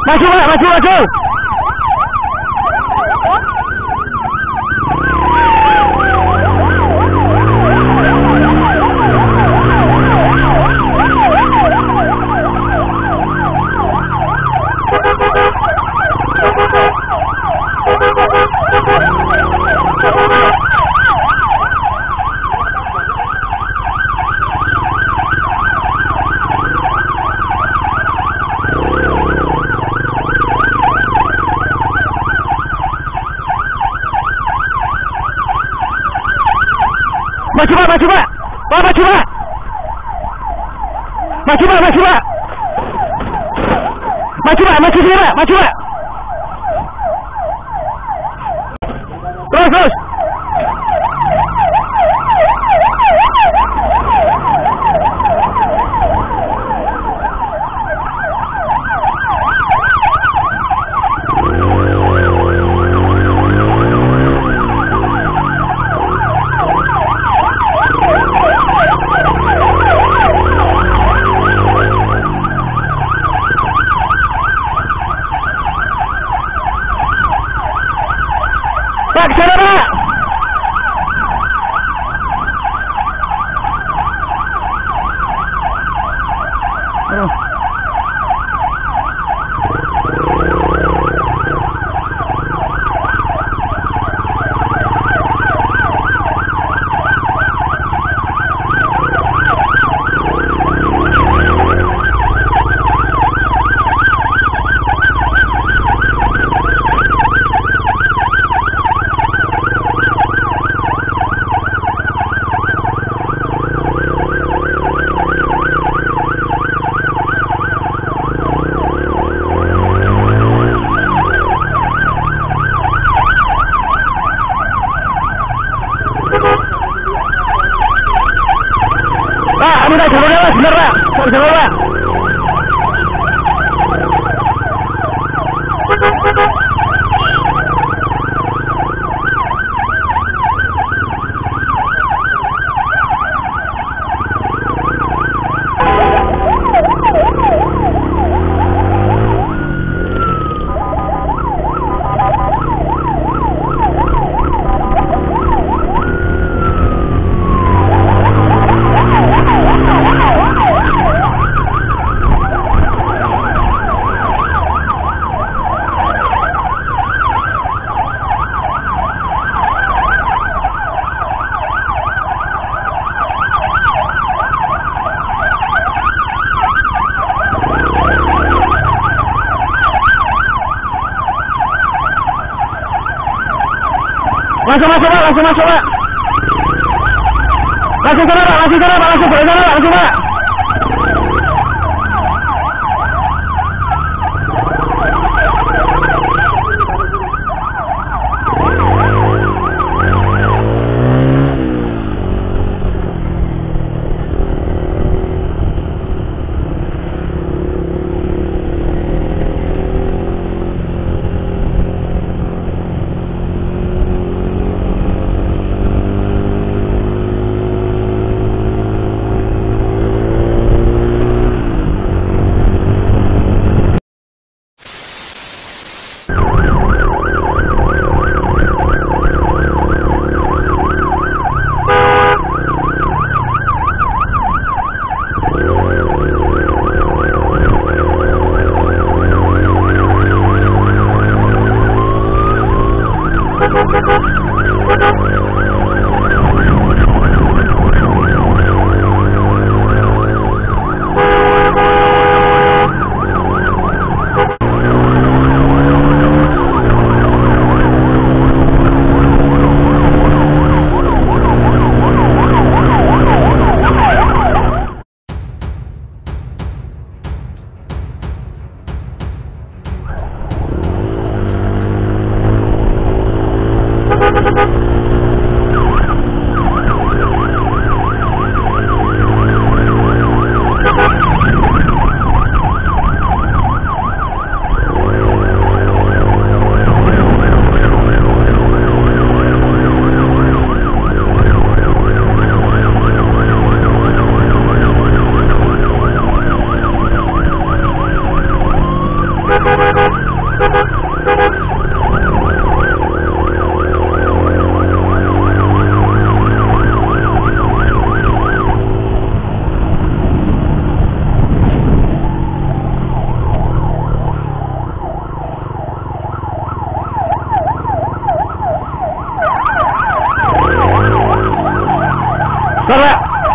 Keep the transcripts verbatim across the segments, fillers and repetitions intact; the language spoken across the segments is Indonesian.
Maju Pak, maju maju. Maju Pak, maju Pak. Pak, maju Pak. Maju Pak, maju Pak. Maju Pak, maju sini Pak, maju Pak. Terus, terus. Pak, ke sana Pak. Aduh. Pak, minta jalurnya Pak, bener Pak. Jalur Pak. Langsung masuk Pak, langsung masuk Pak. Langsung sana Pak, langsung sana Pak, langsung boleh sana Pak, langsung Pak. Pak.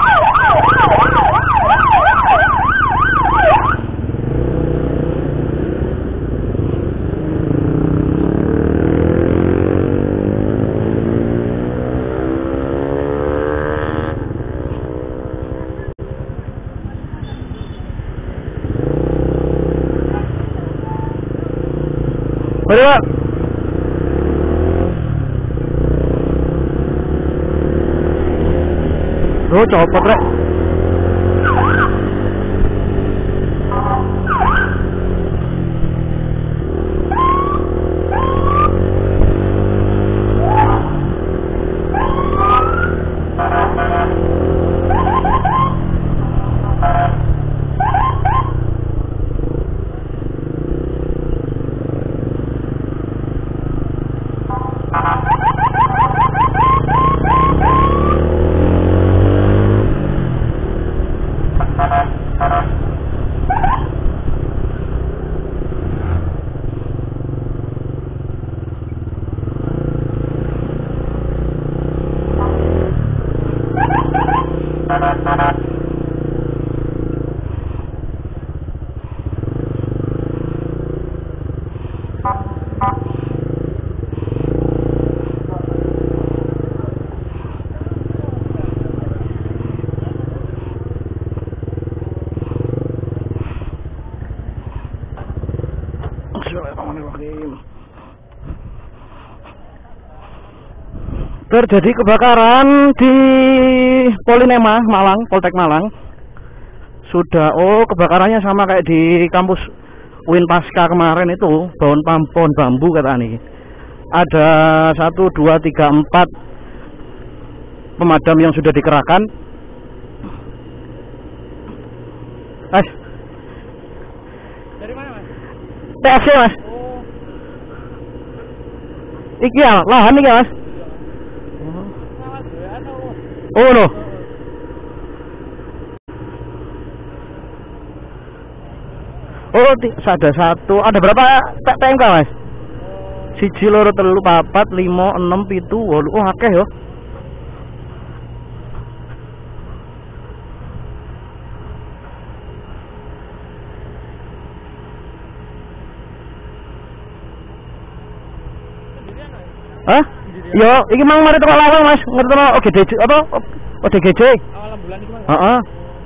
Mari Pak. Oh, copot rek. Terjadi kebakaran di Polinema Malang, Poltek Malang. Sudah, oh kebakarannya sama kayak di kampus U I N Pasca kemarin itu, pohon pohon bambu kata nih. Ada satu, dua, tiga, empat pemadam yang sudah dikerahkan. Mas, dari mana Mas? T F C Mas. Oh. Iki ya, lahan iki Mas. Oh no. Oh, ada satu. Ada berapa P M K Mas? Siji, loro, telu, papat, limo, enam, pitu, wolu. Oh akeh yo. Hah? Yo, iki mang mari teko lawang Mas, ngerti no O G D J apa? O D G J. Awal bulan iki Mas. Heeh.